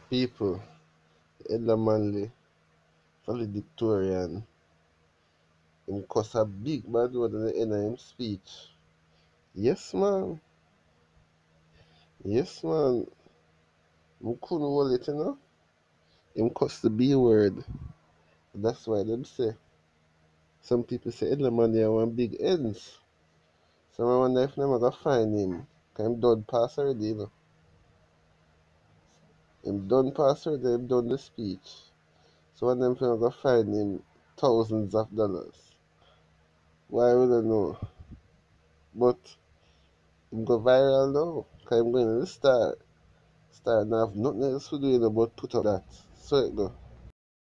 People, Elder Manley, valedictorian, him cuss a big bad word at the end of him speech. Yes, man. Yes, man. Him couldn't hold it, you know. Him cuss the B word. That's why them say. Some people say Elder Manley are one big ends. So I wonder if them gonna find him. Cause him done pass already, you know. Him done pass already, him done the speech. So one of them finna go find him thousands of dollars. Why we don't know. But him go viral now. Cause him going to the star. Star now have nothing else to do, you know, but put up that. So it go.